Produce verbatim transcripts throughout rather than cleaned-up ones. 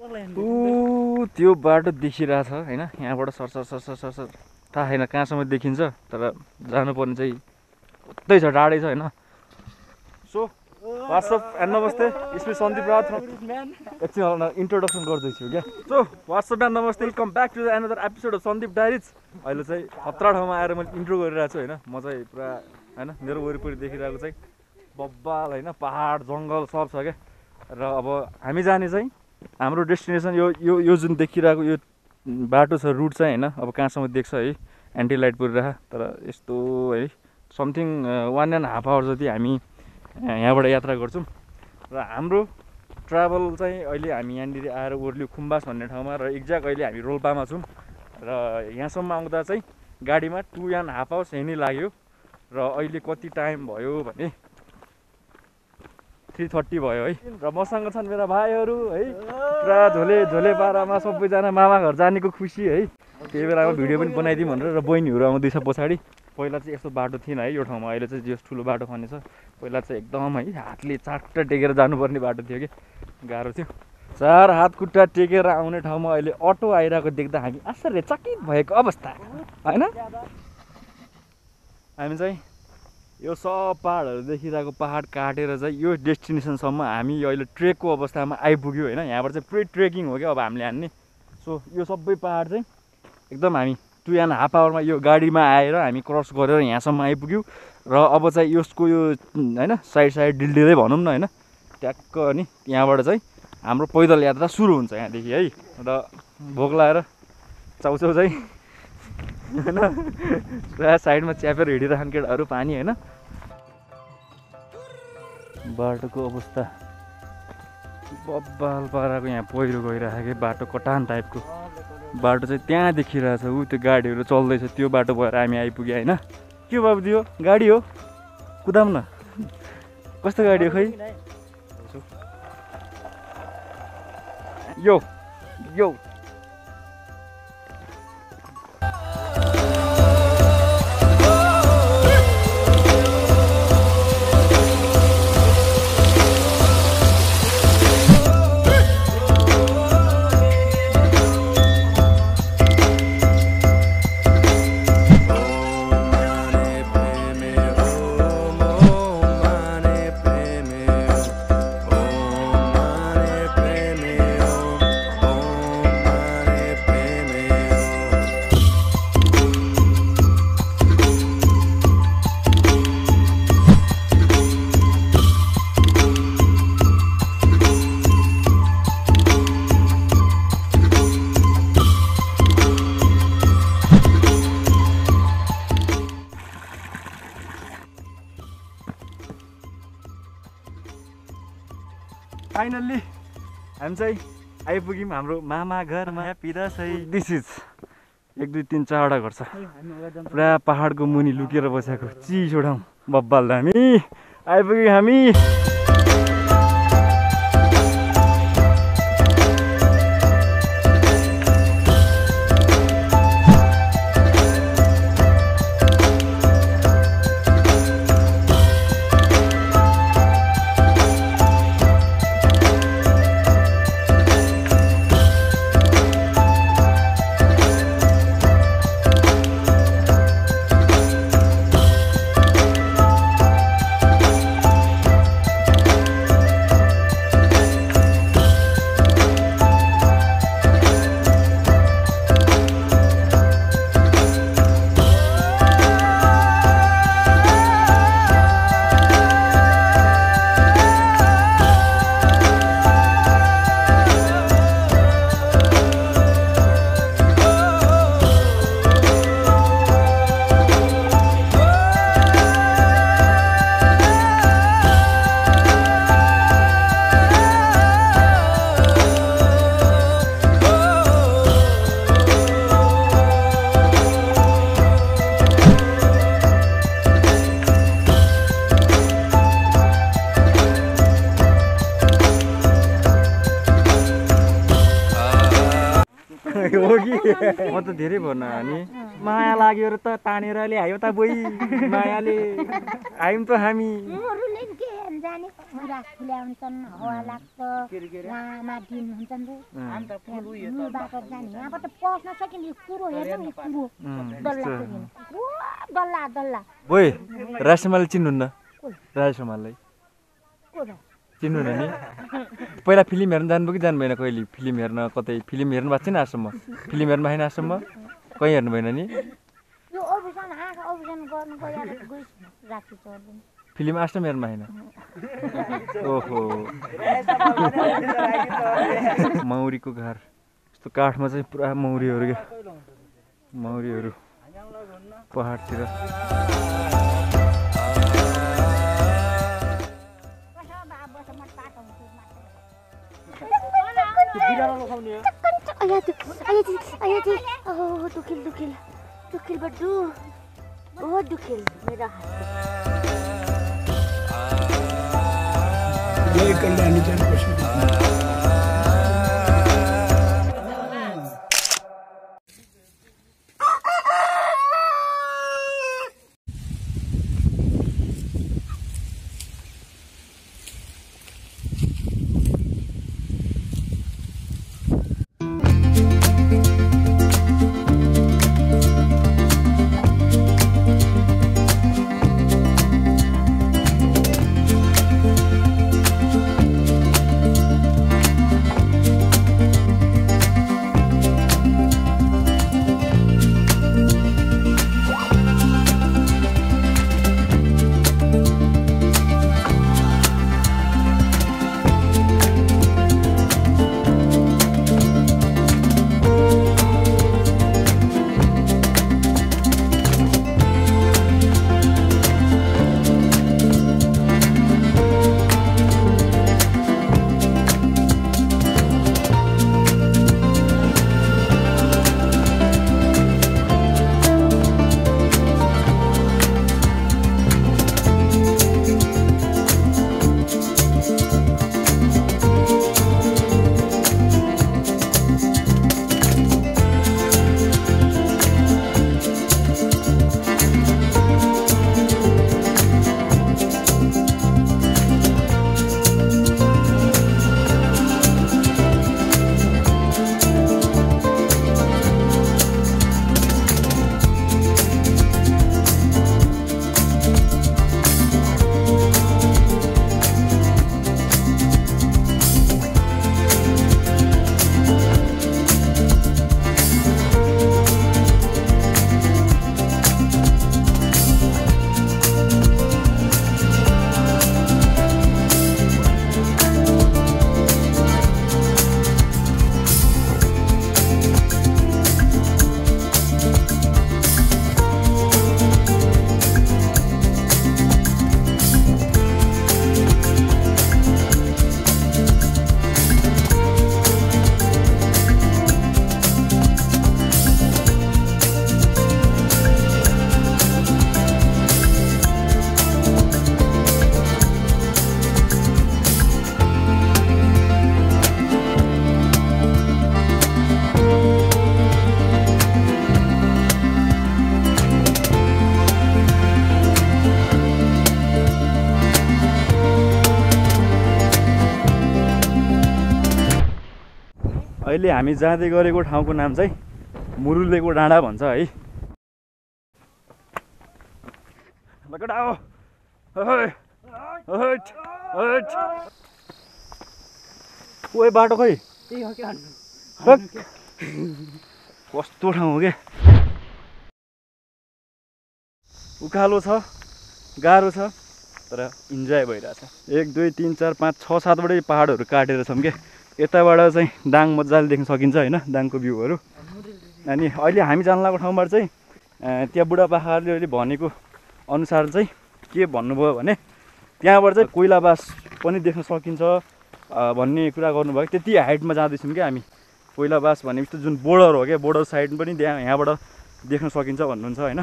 ऊ त्यो बाटो देखिरहेछ हैन यहाँबाट sir sir sir sir sir थाहा छैन कहाँसम्म देखिन्छ तर जानुपर्ने चाहिँ उतै छ टाढै छ हैन सो व्हाट्सअप एन्ड नमस्ते इसमें सन्दीप राज एकछिन इन्ट्रोडक्सन गर्दैछु क्या सो व्हाट्सअप एन्ड नमस्ते welcome back to the another episode of Sandeep diaries अहिले चाहिँ खतरा ठाउँमा आएर मैले इन्ट्रो गरिरहेको छु हैन म चाहिँ पुरा हैन मेरो वरिपरि देखिरहेको चाहिँ बब्बाल हैन पहाड जङ्गल सब छ क्या र अब हामी जाने चाहिँ हाम्रो डेस्टिनेसन यो यो यो जुन देखिरहेको यो बाटो छ रुट चाहिँ हैन अब कहाँसम्म देख्छ है एन्टी लाइट परिरह तर यस्तो है something one and half hour जति हामी यहाँबाट यात्रा गर्छौँ र हाम्रो ट्राभल चाहिँ अहिले हामी यहाँनिर आएर ओर्लियो खुम्बास भन्ने ठाउँमा र एक्ज्याक्ट अहिले हामी रोल्पामा छौँ र यहाँसम्म आउँदा चाहिँ गाडीमा टु एन्ड हाफ आवर्स यहीँ नै लाग्यो र अहिले कति टाइम भयो भने थ्री थर्टी भयो है र मसँग छन् मेरा भाइहरू है पुरा झोले झोले पारामा सबैजना मामा घर जानेको खुसी है त्यही बेलामा भिडियो पनि बनाइदिउँ भनेर र बहिनीहरू आउँदैछ पछाडि पहिला चाहिँ यस्तो बाटो थिएन है यो ठाउँमा अहिले चाहिँ जस ठुलो बाटो खनेछ पहिला चाहिँ एकदम है हातले चाट्टा टेकेर जानुपर्ने बाटो थियो कि गाह्रो थियो चार हात खुट्टा टेकेर आउने ठाउँमा अहिले अटो आइरहेको देख्दा हामी आश्चर्यचकित भएको अवस्था होइन हामी चाहिँ यो सब पहाडहरू देखिरहेको पहाड काटेर चाहिँ यो डेस्टिनेसनसम्म हामी अहिले ट्रेकको अवस्थामा आइपुग्यो होइन यहाँबाट चाहिँ पुरै ट्रेकिङ हो क्या अब हामीले हान्ने सो यो सबै पहाड चाहिँ एकदम हामी टु एन्ड हाफ आवरमा यो गाडीमा आएर हामी क्रस गरेर यहाँसम्म आइपुग्यौँ र अब चाहिँ यसको यो होइन साइड साइड डिल्डिँदै भनौँ न होइन ट्याक्क अनि यहाँबाट चाहिँ हाम्रो पैदल यात्रा सुरु हुन्छ यहाँदेखि है र भोक लगाएर चाउचाउ चाहिँ होइन पुरा साइडमा च्यापेर हिँडिरहन् केटाहरू पानी होइन बाटोको अवस्था बब्बाल पाराको यहाँ पहिरो गइरहेको बाटो कटान टाइपको बाटो चाहिँ त्यहाँ देखिरहेछ ऊ त्यो गाडीहरू चल्दैछ त्यो बाटो भएर हामी आइपुग्यो होइन के बाबु दियो गाडी हो कुदाम न कस्तो गाडी हो खै यो यो फाइनल्ली हामी चाहिँ आइपुग्यौँ हाम्रो मामा घरमा पिदासै दिस इज एक दुई तिन चारवटा घर छ पुरा पहाडको मुनि लुकेर बसेको चिसो ठाउँ बब्बाल दामी आइपुग्यौँ हामी म त धेरै भन्न अनि माया लाग्यो र त तानेर ल्यायो त बोइ मायाले आयौँ त हामी मुरुले के जाने मुरा फुल्या हुन्छन् हावा लाग्छ लामा दिन हुन्छन् रे अन्त फुल उयो त बाटो जाने यहाँबाट पस्न सकिने कुरो हेर्नु नि कुरो डल्ला ओ डल्ला डल्ला बोइ राजमाल चिन्नुहुन्न राजमाललाई चिन्नुहुन्न नि पहिला फिल्म हेर्न जानुभयो कि जानु भएन कहिले फिल्म हेर्न कतै फिल्म हेर्नु भएको छैन आजसम्म फिल्म हेर्नु भएन आजसम्म कहीँ हेर्नु भएन नि यो अभियान आँखा अभियान गर्नु गएर गइस राति चढ्दैन फिल्म आजसम्म हेर्नु भएन ओहो मौरीको घर यस्तो काठमा चाहिँ पुरा मौरीहरू क्या मौरीहरू पहाडतिर Ayah tu, ayah tu, ayah tu. Oh, dukil, dukil, dukil badu. Oh, dukil, merah hati. Jai Kalyani Jai Krishna. अहिले हामी जाँदै गरेको ठाउँको नाम चाहिँ मुरुलेको डाँडा भन्छ है। ओए बाटो खै कस्तो ठाउँ हो क्या, उकालो छ, गाह्रो छ, तर इन्जोय भइरहेछ। एक दुई तिन चार पाँच छ सातवटै पहाडहरू काटेर छौँ क्या। यताबाट चाहिँ दाङ मजाले देख्न सकिन्छ होइन, दाङको भ्यूहरू। अनि अहिले हामी जान लागेको ठाउँबाट चाहिँ त्यहाँ बुढापाकाहरूले भनेको अनुसार चाहिँ के भन्नुभयो भने त्यहाँबाट चाहिँ कोइलाबास पनि देख्न सकिन्छ भन्ने कुरा गर्नुभयो। त्यति हाइटमा जाँदैछौँ क्या हामी। कोइलाबास भनेपछि जुन बोर्डर हो क्या, बोर्डर साइड पनि त्यहाँ यहाँबाट देख्न सकिन्छ भन्नुहुन्छ होइन।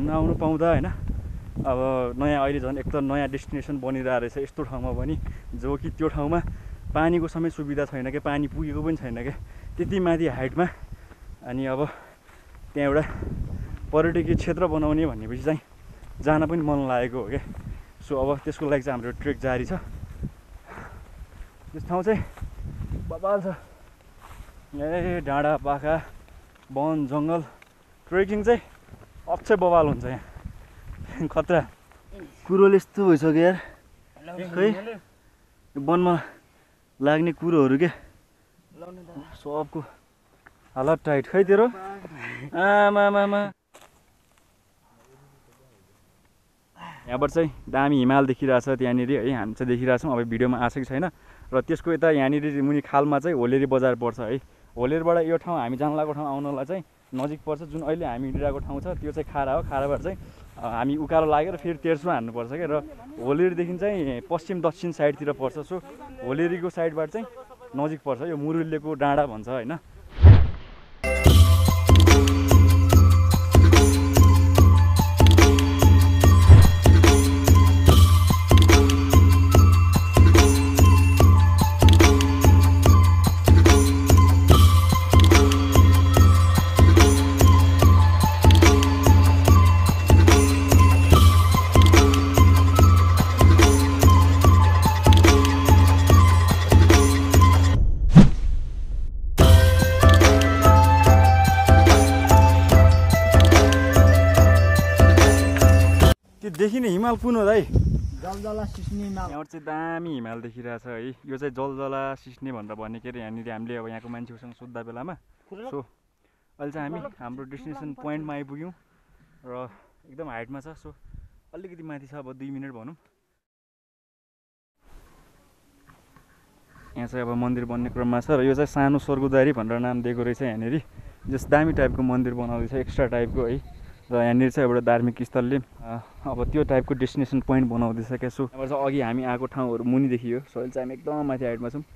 घुम्न आउनु पाउँदा होइन अब नयाँ अहिले झन् एक त नयाँ डेस्टिनेसन बनिरहेको रहेछ यस्तो ठाउँमा पनि जो कि त्यो ठाउँमा पानीको समेत सुविधा छैन क्या, पानी पुगेको पनि छैन क्या त्यति माथि हाइटमा। अनि अब त्यहाँ एउटा पर्यटकीय क्षेत्र बनाउने भनेपछि चाहिँ जान पनि मन लागेको हो क्या। सो अब त्यसको लागि चाहिँ हाम्रो ट्रेक जारी छ। त्यस ठाउँ चाहिँ बबाल छ, ए डाँडा पाखा वन जङ्गल, ट्रेकिङ चाहिँ अक्षय बबाल हुन्छ यहाँ, खतरा। कुरोले यस्तो भइसक्यो यार, खै वनमा लाग्ने कुरोहरू के सबको हालत टाइट। खै तेरो आमामामा यहाँबाट चाहिँ दामी हिमाल देखिरहेछ त्यहाँनिर है, हामी चाहिँ देखिरहेछौँ। अब भिडियोमा आएको छैन। र त्यसको यता यहाँनिर मुनि खालमा चाहिँ होलेरी बजार पर्छ है। होलेरबाट यो ठाउँ हामी जान लागेको ठाउँ आउनलाई चाहिँ नजिक पर्छ। जुन अहिले हामी हिँडिरहेको ठाउँ छ त्यो चाहिँ खारा हो। खाराबाट चाहिँ हामी उकालो लागेर फेरि तेर्सो हान्नुपर्छ क्या। र होलेरीदेखि चाहिँ पश्चिम दक्षिण साइडतिर पर्छ। सो होलेरीको साइडबाट चाहिँ नजिक पर्छ, यो मुरुल्लेको डाँडा भन्छ होइन। देखिने हिमाल कुन हो दाइ? जलजला सिस्ने हिमाल। यहाँबाट चाहिँ दामी हिमाल देखिरहेछ है। यो चाहिँ जलजला सिस्ने भनेर भन्ने के अरे यहाँनिर हामीले अब यहाँको मान्छेहरूसँग सोद्धा बेलामा। सो अहिले चाहिँ हामी हाम्रो डेस्टिनेसन पोइन्टमा आइपुग्यौँ र एकदम हाइटमा छ। सो अलिकति माथि छ, अब दुई मिनट भनौँ। यहाँ चाहिँ अब मन्दिर बन्ने क्रममा छ र यो चाहिँ सानो स्वर्गद्वारी भनेर नाम दिएको रहेछ यहाँनिर। जस दामी टाइपको मन्दिर बनाउँदैछ, एक्स्ट्रा टाइपको है। र यहाँनिर चाहिँ एउटा धार्मिक स्थलले अब त्यो टाइपको डेस्टिनेसन पोइन्ट बनाउँदैछ क्या। सो यहाँबाट चाहिँ अघि हामी आएको ठाउँहरू मुनि देखियो। सो अहिले चाहिँ हामी एकदम माथि हाइटमा छौँ।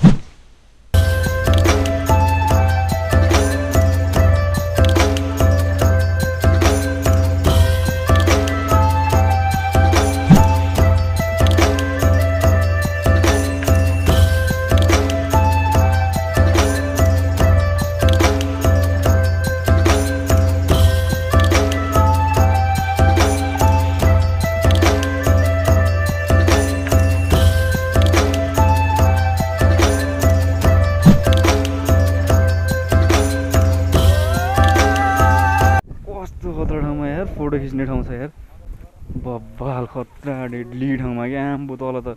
फोटो खिच्ने ठाउँ छ यार, बब्बाल खतरा डेडली ठाउँमा क्या। आम्बो तल त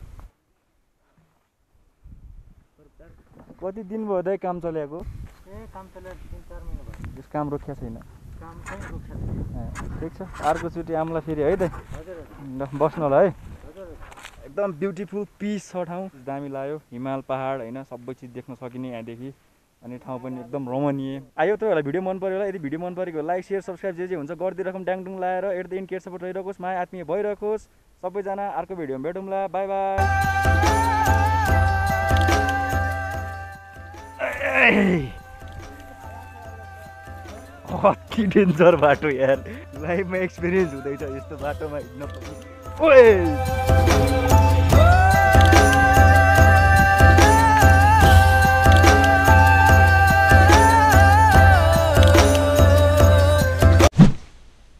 कति दिन भयो दाइ काम चल्याएको? ए काम चल्या तीन चार महिना भयो। यस काम रोक्या छैन? काम चाहिँ रोक्या छैन। ठिक छ, अर्कोचोटि आउँला फेरि है दाइ। हजुर ल बस्नु होला है। हजुर एकदम ब्युटिफुल पिस छ ठाउँ, दामी लाग्यो। हिमाल पहाड होइन, सबै चिज देख्न सकिने यहाँदेखि। अनि ठाउँ पनि एकदम रमणीय। आयो तपाईँहरूलाई भिडियो मन पऱ्यो होला? यदि भिडियो मन परेको लाइक सेयर सब्सक्राइब जे जे हुन्छ गरिदिइराखौँ। ड्याङडुङ लाएर at the in care support रहिरहोस्, माया आत्मीय भइरहोस् सबैजना। अर्को भिडियोमा भेटौँला, बाई बाई। कति डेन्जर बाटो यार, लाइफमा एक्सपिरियन्स हुँदैछ यस्तो बाटोमा हिँड्न पनि। ओए